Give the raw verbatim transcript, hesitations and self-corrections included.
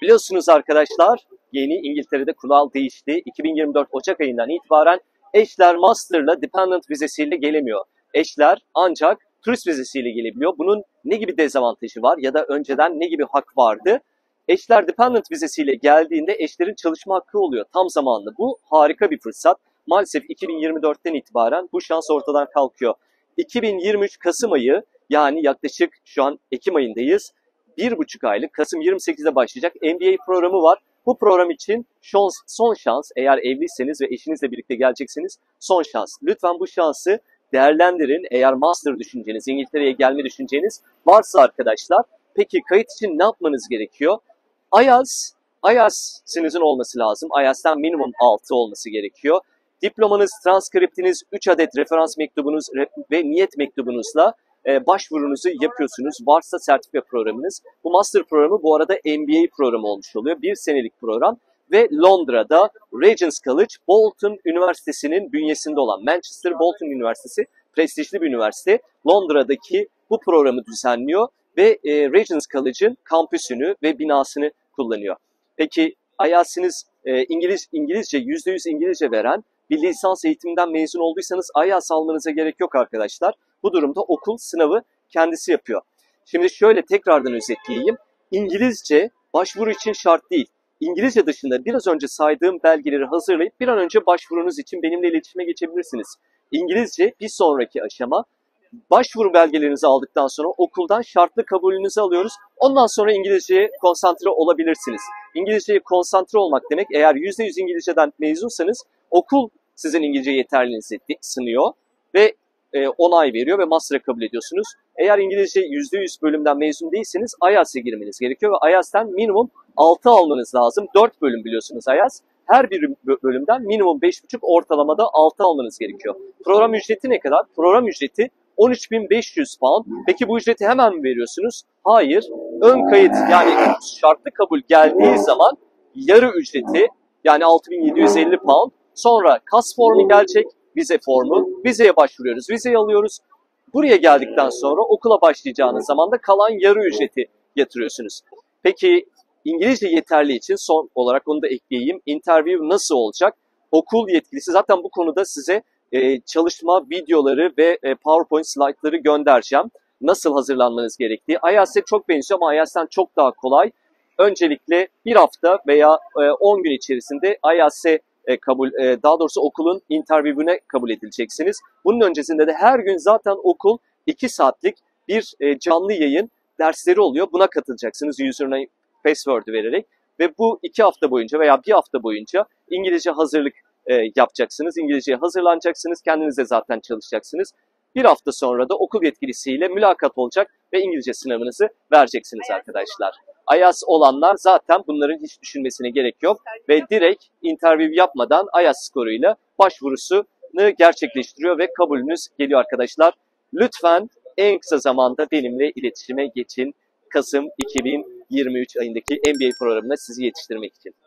Biliyorsunuz arkadaşlar, yeni İngiltere'de kural değişti. iki bin yirmi dört Ocak ayından itibaren eşler Master'la Dependent vizesiyle gelemiyor. Eşler ancak turist vizesiyle gelebiliyor. Bunun ne gibi dezavantajı var ya da önceden ne gibi hak vardı? Eşler Dependent vizesiyle geldiğinde eşlerin çalışma hakkı oluyor tam zamanlı. Bu harika bir fırsat. Maalesef iki bin yirmi dörtten itibaren bu şans ortadan kalkıyor. iki bin yirmi üç Kasım ayı, yani yaklaşık şu an Ekim ayındayız. Bir buçuk aylık, Kasım yirmi sekizde başlayacak M B A programı var. Bu program için son, son şans, eğer evliyseniz ve eşinizle birlikte gelecekseniz son şans. Lütfen bu şansı değerlendirin. Eğer master düşünceniz, İngiltere'ye gelme düşünceniz varsa arkadaşlar. Peki kayıt için ne yapmanız gerekiyor? I E L T S, I E L T S'inizin olması lazım. I E L T S'ten minimum altı olması gerekiyor. Diplomanız, transkriptiniz, üç adet referans mektubunuz ve niyet mektubunuzla e, başvurunuzu yapıyorsunuz. Varsa sertifika programınız. Bu master programı bu arada M B A programı olmuş oluyor. Bir senelik program ve Londra'da Regent's College, Bolton Üniversitesi'nin bünyesinde olan Manchester Bolton Üniversitesi, prestijli bir üniversite. Londra'daki bu programı düzenliyor ve e, Regent's College'ın kampüsünü ve binasını kullanıyor. Peki I E L T S'iniz e, İngiliz, İngilizce, yüzde yüz İngilizce veren bir lisans eğitiminden mezun olduysanız I E L T S almanıza gerek yok arkadaşlar. Bu durumda okul sınavı kendisi yapıyor. Şimdi şöyle tekrardan özetleyeyim. İngilizce başvuru için şart değil. İngilizce dışında biraz önce saydığım belgeleri hazırlayıp bir an önce başvurunuz için benimle iletişime geçebilirsiniz. İngilizce bir sonraki aşama. Başvuru belgelerinizi aldıktan sonra okuldan şartlı kabulünüzü alıyoruz. Ondan sonra İngilizceye konsantre olabilirsiniz. İngilizceye konsantre olmak demek, eğer yüzde yüz İngilizceden mezunsanız okul sizin İngilizce yeterliliğinizi sınıyor ve e, onay veriyor ve master'a kabul ediyorsunuz. Eğer İngilizce yüzde yüz bölümden mezun değilseniz I E L T S'e girmeniz gerekiyor ve I E L T S'ten minimum altı almanız lazım. dört bölüm biliyorsunuz I E L T S. Her bir bölümden minimum beş buçuk, ortalamada altı almanız gerekiyor. Program ücreti ne kadar? Program ücreti on üç bin beş yüz pound. Peki bu ücreti hemen mi veriyorsunuz? Hayır. Ön kayıt, yani şartlı kabul geldiği zaman yarı ücreti, yani altı bin yedi yüz elli pound. Sonra C A S formu gelecek, vize formu. Vizeye başvuruyoruz, vizeyi alıyoruz. Buraya geldikten sonra okula başlayacağınız zaman da kalan yarı ücreti yatırıyorsunuz. Peki İngilizce yeterli için son olarak onu da ekleyeyim. Interview nasıl olacak? Okul yetkilisi zaten bu konuda size e, çalışma videoları ve e, PowerPoint slaytları göndereceğim. Nasıl hazırlanmanız gerektiği. I E L T S'e çok benziyor ama I E L T S'ten çok daha kolay. Öncelikle bir hafta veya e, on gün içerisinde I E L T S'e e, kabul, e, daha doğrusu okulun interview'üne kabul edileceksiniz. Bunun öncesinde de her gün zaten okul iki saatlik bir e, canlı yayın dersleri oluyor. Buna katılacaksınız username, password'ü vererek ve bu iki hafta boyunca veya bir hafta boyunca İngilizce hazırlık e, yapacaksınız. İngilizceye hazırlanacaksınız. Kendiniz de zaten çalışacaksınız. Bir hafta sonra da okul yetkilisiyle mülakat olacak ve İngilizce sınavınızı vereceksiniz arkadaşlar. I E L T S olanlar zaten bunların hiç düşünmesine gerek yok ve direkt interview yapmadan I E L T S skoruyla başvurusunu gerçekleştiriyor ve kabulünüz geliyor arkadaşlar. Lütfen en kısa zamanda benimle iletişime geçin. Kasım iki bin yirmi üç ayındaki M B A programına sizi yetiştirmek için.